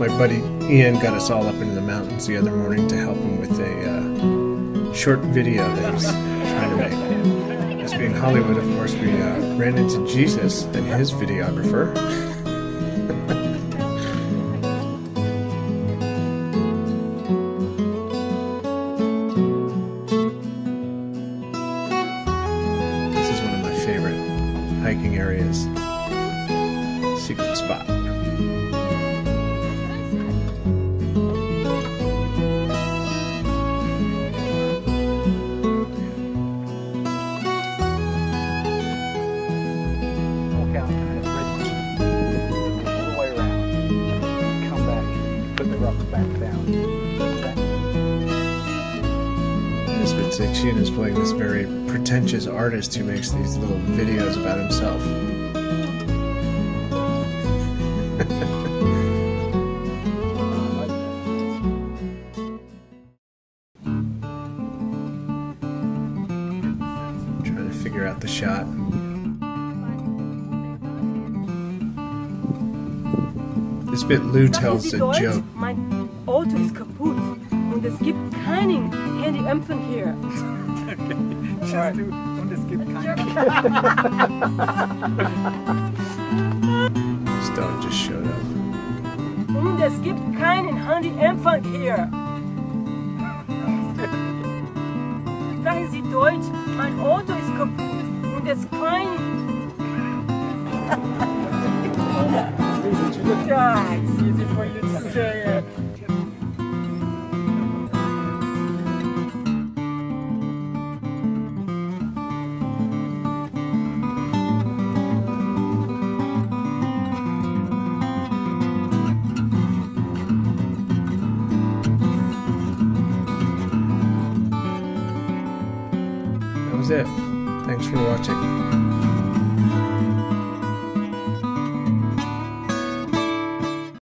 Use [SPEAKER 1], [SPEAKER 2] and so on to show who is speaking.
[SPEAKER 1] buddy Ian got us all up into the mountains the other morning to help him with a short video that he's trying to make. As being Hollywood, of course, we ran into Jesus and his videographer. This is one of my favorite hiking areas. Secret spot. Misfit 16 is playing this very pretentious artist who makes these little videos about himself. Trying to figure out the shot. This bit Lou tells a joke.
[SPEAKER 2] Mein Auto ist kaputt und es gibt keinen Handyempfang hier.
[SPEAKER 3] Okay. Und es gibt keinen.
[SPEAKER 1] Stone just showed up.
[SPEAKER 2] Und es gibt keinen Handyempfang hier. Sprechen Sie Deutsch? Mein Auto ist kaputt und es kein. Yeah, it's easy for you to say it.
[SPEAKER 1] That was it. Thanks for watching.